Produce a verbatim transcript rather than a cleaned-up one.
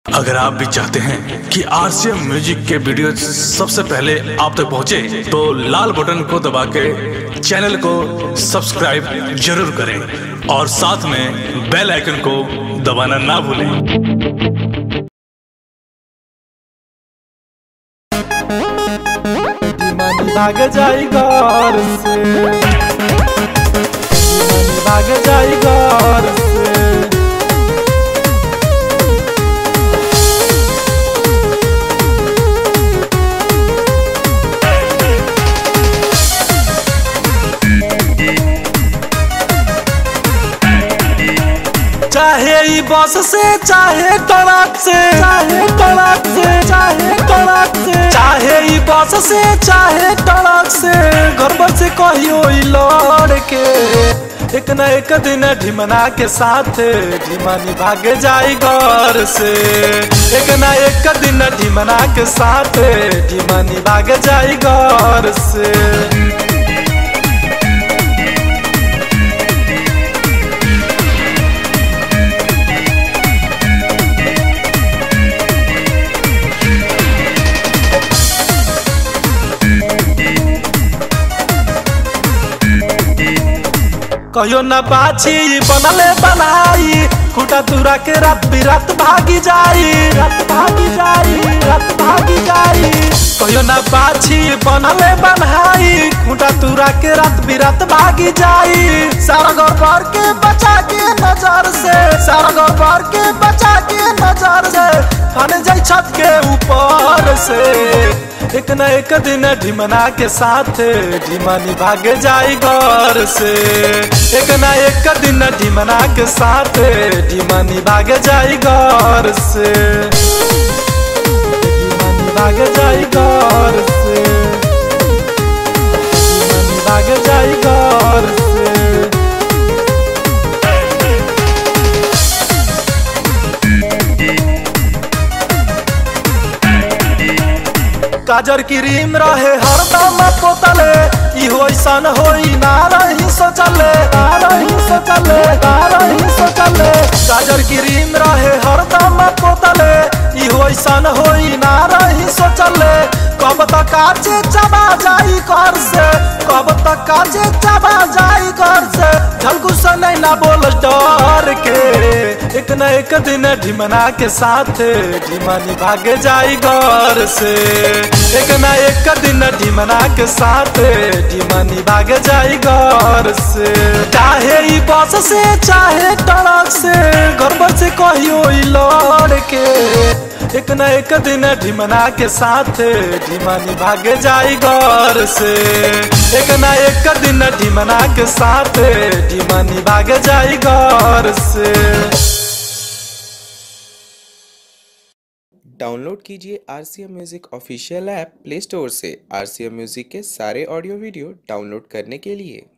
अगर आप भी चाहते हैं कि आरसीएम म्यूजिक के वीडियो सबसे पहले आप तक पहुंचे, तो लाल बटन को दबा के चैनल को सब्सक्राइब जरूर करें और साथ में बेल आइकन को दबाना ना भूलें। भाग जाई घर से, भाग जाई घर से। चाहे ई बस से, चाहे ट्रक से, चाहे ट्रक से, चाहे ट्रक से, चाहे ई बस से, चाहे ट्रक से, घर पर से कहियो ई लड़ के एक न एक दिन ढिमना के साथ ढिमानी भाग जाई घर से। एक न एक दिन ढिमना के साथ ढिमानी भाग जाई घर से। कहियो न बाछी बनले बनाई, खूटा तुरा के रात बिरात भागी जाई, रात भागी जाई, रात भागी जाई। कहियो न बाछी बनले बनाई, खूटा तुरा के रात बिरात भागी जाई। सारा घर भर के बचा के नजर से, सारा घर भर के बचा के नजर से, फन जाई छत के ऊपर से। एक न एक दिन ढिमना के साथ ढिमानी भाग जाई घर से। एक न एक दिन ढिमना के साथ ढिमानी भाग जाई घर से। ढिमानी भाग जाई घर से, ढिमानी भाग जाई घर से। काजर क्रीम रहे हरदम पोतले, इहो ऐसन होई ना रही सोचले, ना रही सोचले, ना रही सोचले। काजर क्रीम रहे हरदम पोतले, इहो ऐसन होई ना रही सोचले। कब तक काचे चबा जाई घर से, कब तक काचे चबा जाई घर से। झलकू से नहीं ना बोल डर के, एक न एक दिन ढिमना के साथ ढिमानी भाग जाई घर से। एक न एक दिन ढिमना के साथ ढिमानी भाग जाई घर से। चाहे ई बस से, चाहे ट्रक से, घर पर से कहियो ई लड़ के एक न एक दिन ढिमना के साथ ढिमानी भाग जाई घर से। एक न एक दिन ढिमना के साथ ढिमानी भाग जाई घर से। डाउनलोड कीजिए RCM music official app play store से आरसीएम म्यूजिक के सारे ऑडियो वीडियो डाउनलोड करने के लिए।